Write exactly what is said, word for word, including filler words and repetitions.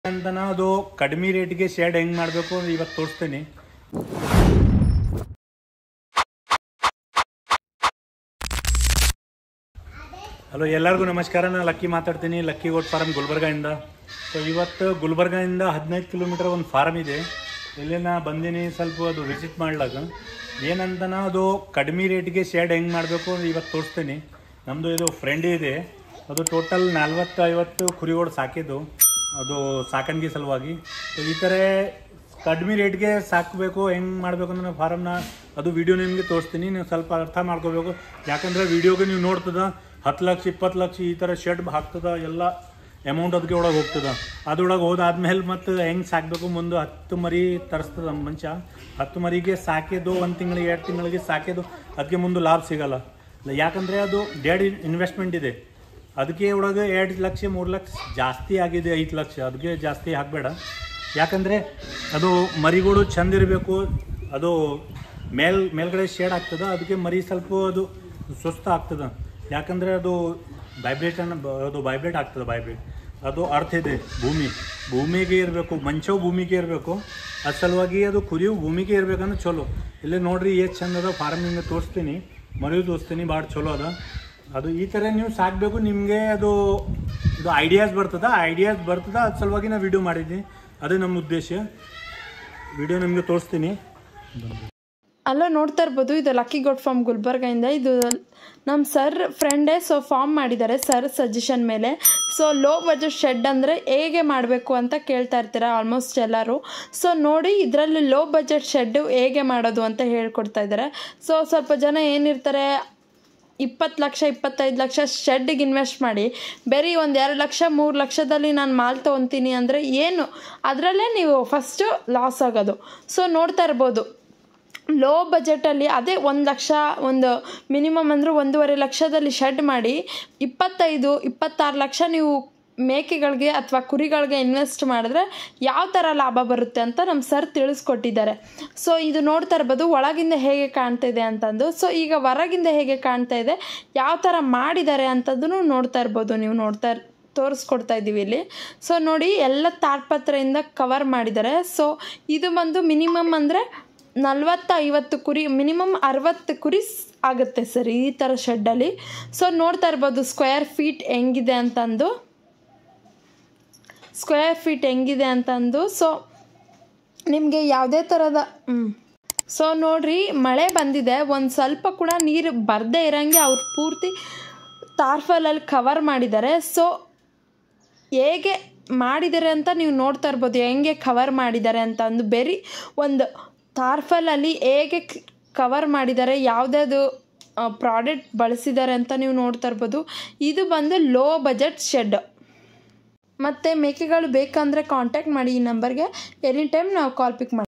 ಅಂತನ ಅದು ಕಡಿಮೆ ರೇಟ್ಗೆ ಶೇಡ್ ಹೆಂಗ್ ಮಾಡಬೇಕು ಇವತ್ತು ತೋರಿಸ್ತೀನಿ. ಹಲೋ, ಎಲ್ಲರಿಗೂ ನಮಸ್ಕಾರ. ನಾನು ಲಕ್ಕಿ ಮಾತಾಡ್ತೀನಿ, ಲಕ್ಕಿ ಗೋಟ್ ಫಾರಮ್ ಗುಲ್ಬರ್ಗಾಯಿಂದ. ಸೊ ಇವತ್ತು ಗುಲ್ಬರ್ಗಾಯಿಂದ ಹದಿನೈದು ಕಿಲೋಮೀಟರ್ ಒಂದು ಫಾರಮ್ ಇದೆ, ಇಲ್ಲಿ ನಾ ಬಂದೀನಿ ಸ್ವಲ್ಪ ಅದು ವಿಸಿಟ್ ಮಾಡ್ಲಾಕ. ಏನಂತನ ಅದು ಕಡಿಮೆ ರೇಟ್ಗೆ ಶೇಡ್ ಹೆಂಗೆ ಮಾಡಬೇಕು ಇವತ್ತು ತೋರಿಸ್ತೀನಿ. ನಮ್ಮದು ಇದು ಫ್ರೆಂಡ್ ಇದೆ, ಅದು ಟೋಟಲ್ ನಲ್ವತ್ತು ಐವತ್ತು ಕುರಿಗಳು ಸಾಕಿದ್ದು, ಅದು ಸಾಕಾಣಿಕೆ ಸಲುವಾಗಿ. ಸೊ ಈ ಥರ ಕಡಿಮೆ ರೇಟ್ಗೆ ಸಾಕಬೇಕು ಹೆಂಗೆ ಮಾಡಬೇಕು ಅನ್ನೋ ಫಾರಮ್ನ ಅದು ವಿಡಿಯೋ ನಿಮಗೆ ತೋರಿಸ್ತೀನಿ. ನೀವು ಸ್ವಲ್ಪ ಅರ್ಥ ಮಾಡ್ಕೋಬೇಕು, ಯಾಕಂದರೆ ವಿಡಿಯೋಗೆ ನೀವು ನೋಡ್ತದ ಹತ್ತು ಲಕ್ಷ ಇಪ್ಪತ್ತು ಲಕ್ಷ ಈ ಥರ ಶೆಡ್ ಹಾಕ್ತದ, ಎಲ್ಲ ಅಮೌಂಟ್ ಅದಕ್ಕೆ ಒಳಗೆ ಹೋಗ್ತದೆ. ಅದ್ರೊಳಗೆ ಹೋದಾದ್ಮೇಲೆ ಮತ್ತು ಹೆಂಗೆ ಸಾಕಬೇಕು, ಮುಂದೆ ಹತ್ತು ಮರಿ ತರಿಸ್ತದ ಮನುಷ್ಯ. ಹತ್ತು ಮರಿಗೆ ಸಾಕಿದ್ದು ಒಂದು ತಿಂಗಳಿಗೆ ಎರಡು ತಿಂಗಳಿಗೆ ಸಾಕಿದ್ದು ಅದಕ್ಕೆ ಮುಂದೆ ಲಾಭ ಸಿಗೋಲ್ಲ, ಯಾಕಂದರೆ ಅದು ಡೆಡ್ ಇನ್ವೆಸ್ಟ್ಮೆಂಟ್ ಇದೆ. ಅದಕ್ಕೆ ಒಳಗೆ ಎರಡು ಲಕ್ಷ ಮೂರು ಲಕ್ಷ ಜಾಸ್ತಿ ಆಗಿದೆ, ಐದು ಲಕ್ಷ ಅದಕ್ಕೆ ಜಾಸ್ತಿ ಹಾಕಬೇಡ. ಯಾಕಂದರೆ ಅದು ಮರಿಗಳು ಚಂದ ಇರಬೇಕು, ಅದು ಮೇಲ್ ಮೇಲ್ಗಡೆ ಶೇಡ್ ಆಗ್ತದೆ, ಅದಕ್ಕೆ ಮರಿ ಸ್ವಲ್ಪ ಅದು ಸುಸ್ತು ಆಗ್ತದೆ. ಯಾಕಂದರೆ ಅದು ವೈಬ್ರೇಷನ್ ಅದು ವೈಬ್ರೇಟ್ ಆಗ್ತದೆ, ವೈಬ್ರೇಟ್ ಅದು ಅರ್ಥ ಇದೆ. ಭೂಮಿ ಭೂಮಿಗೆ ಇರಬೇಕು, ಮಂಚವು ಭೂಮಿಗೆ ಇರಬೇಕು, ಅದು ಸಲುವಾಗಿ ಅದು ಕುರಿಯು ಭೂಮಿಗೆ ಇರಬೇಕಂದ್ರೆ ಚಲೋ. ಇಲ್ಲೇ ನೋಡಿರಿ ಎಷ್ಟು ಚಂದ ಅದ ಫಾರ್ಮಿಂಗ್ ತೋರಿಸ್ತೀನಿ, ಮರಿಯು ತೋರಿಸ್ತೀನಿ, ಭಾಳ ಚಲೋ ಅದ. ಅದು ಈ ಥರ ನೀವು ಸಾಕಬೇಕು, ನಿಮಗೆ ಅದು ಇದು ಐಡಿಯಾಸ್ ಬರ್ತದೆ, ಐಡಿಯಾಸ್ ಬರ್ತದೆ, ಅದು ಸಲುವಾಗಿ ನಾನು ವಿಡಿಯೋ ಮಾಡಿದ್ದೀನಿ. ಅದೇ ನಮ್ಮ ಉದ್ದೇಶ. ವಿಡಿಯೋ ನಿಮಗೆ ತೋರಿಸ್ತೀನಿ. ಅಲ್ಲ ನೋಡ್ತಾ ಇರ್ಬೋದು, ಇದು ಲಕ್ಕಿ ಗೋಟ್ ಫಾರ್ಮ್ ಗುಲ್ಬರ್ಗಾಯಿಂದ. ಇದು ನಮ್ಮ ಸರ್ ಫ್ರೆಂಡೇ ಸೊ ಫಾರ್ಮ್ ಮಾಡಿದ್ದಾರೆ ಸರ್ ಸಜೆಷನ್ ಮೇಲೆ. ಸೊ ಲೋ ಬಜೆಟ್ ಶೆಡ್ ಅಂದರೆ ಹೇಗೆ ಮಾಡಬೇಕು ಅಂತ ಕೇಳ್ತಾ ಇರ್ತೀರ ಆಲ್ಮೋಸ್ಟ್ ಎಲ್ಲರೂ. ಸೊ ನೋಡಿ, ಇದರಲ್ಲಿ ಲೋ ಬಜೆಟ್ ಶೆಡ್ಡು ಹೇಗೆ ಮಾಡೋದು ಅಂತ ಹೇಳ್ಕೊಡ್ತಾ ಇದ್ದಾರೆ. ಸೊ ಸ್ವಲ್ಪ ಜನ ಏನಿರ್ತಾರೆ, ಇಪ್ಪತ್ತು ಲಕ್ಷ ಇಪ್ಪತ್ತೈದು ಲಕ್ಷ ಶೆಡ್ಡಿಗೆ ಇನ್ವೆಸ್ಟ್ ಮಾಡಿ ಬೇರೆ ಒಂದು ಎರಡು ಲಕ್ಷ ಮೂರು ಲಕ್ಷದಲ್ಲಿ ನಾನು ಮಾಲ್ ತೊಗೊತೀನಿ ಅಂದರೆ ಏನು, ಅದರಲ್ಲೇ ನೀವು ಫಸ್ಟು ಲಾಸ್ ಆಗೋದು. ಸೊ ನೋಡ್ತಾ ಇರ್ಬೋದು, ಲೋ ಬಜೆಟಲ್ಲಿ ಅದೇ ಒಂದು ಲಕ್ಷ, ಒಂದು ಮಿನಿಮಮ್ ಅಂದರೆ ಒಂದೂವರೆ ಲಕ್ಷದಲ್ಲಿ ಶೆಡ್ ಮಾಡಿ ಇಪ್ಪತ್ತೈದು ಇಪ್ಪತ್ತಾರು ಲಕ್ಷ ನೀವು ಮೇಕೆಗಳಿಗೆ ಅಥವಾ ಕುರಿಗಳಿಗೆ ಇನ್ವೆಸ್ಟ್ ಮಾಡಿದ್ರೆ ಯಾವ ಥರ ಲಾಭ ಬರುತ್ತೆ ಅಂತ ನಮ್ಮ ಸರ್ ತಿಳಿಸ್ಕೊಟ್ಟಿದ್ದಾರೆ. ಸೊ ಇದು ನೋಡ್ತಾ ಇರ್ಬೋದು ಒಳಗಿಂದ ಹೇಗೆ ಕಾಣ್ತಾ ಇದೆ ಅಂತಂದು. ಸೊ ಈಗ ಹೊರಗಿಂದ ಹೇಗೆ ಕಾಣ್ತಾ ಇದೆ, ಯಾವ ಥರ ಮಾಡಿದ್ದಾರೆ ಅಂತಂದು ನೋಡ್ತಾ ಇರ್ಬೋದು. ನೀವು ನೋಡ್ತಾ ತೋರಿಸ್ಕೊಡ್ತಾ ಇದ್ದೀವಿ ಇಲ್ಲಿ. ಸೊ ನೋಡಿ, ಎಲ್ಲ ತಾಡ್ಪತ್ರೆಯಿಂದ ಕವರ್ ಮಾಡಿದ್ದಾರೆ. ಸೊ ಇದು ಬಂದು ಮಿನಿಮಮ್ ಅಂದರೆ ನಲ್ವತ್ತು ಐವತ್ತು ಕುರಿ, ಮಿನಿಮಮ್ ಅರವತ್ತು ಕುರಿ ಆಗುತ್ತೆ ಸರ್ ಈ ಥರ ಶೆಡ್ಡಲ್ಲಿ. ಸೊ ನೋಡ್ತಾ ಇರ್ಬೋದು ಸ್ಕ್ವೇರ್ ಫೀಟ್ ಹೆಂಗಿದೆ ಅಂತಂದು, ಸ್ಕ್ವೇರ್ ಫೀಟ್ ಹೆಂಗಿದೆ ಅಂತಂದು. ಸೊ ನಿಮಗೆ ಯಾವುದೇ ಥರದ ಹ್ಞೂ ಸೊ ನೋಡಿರಿ, ಮಳೆ ಬಂದಿದೆ, ಒಂದು ಸ್ವಲ್ಪ ಕೂಡ ನೀರು ಬರದೇ ಇರೋಂಗೆ ಅವ್ರು ಪೂರ್ತಿ ತಾರ್ಫಲಲ್ಲಿ ಕವರ್ ಮಾಡಿದ್ದಾರೆ. ಸೊ ಹೇಗೆ ಮಾಡಿದ್ದಾರೆ ಅಂತ ನೀವು ನೋಡ್ತಾ ಇರ್ಬೋದು, ಹೆಂಗೆ ಕವರ್ ಮಾಡಿದ್ದಾರೆ ಅಂತ ಅಂದು. ಬೇರೆ ಒಂದು ತಾರ್ಫಲಲ್ಲಿ ಹೇಗೆ ಕವರ್ ಮಾಡಿದ್ದಾರೆ, ಯಾವುದ್ಯಾವುದು ಪ್ರಾಡಕ್ಟ್ ಬಳಸಿದ್ದಾರೆ ಅಂತ ನೀವು ನೋಡ್ತಾ ಇರ್ಬೋದು. ಇದು ಬಂದು ಲೋ ಬಜೆಟ್ ಶೆಡ್. ಮತ್ತು ಮೇಕೆಗಳು ಬೇಕಂದರೆ ಕಾಂಟ್ಯಾಕ್ಟ್ ಮಾಡಿ ಈ ನಂಬರ್ಗೆ, ಎನಿ ಟೈಮ್ ನಾವು ಕಾಲ್ ಪಿಕ್ ಮಾಡಿ.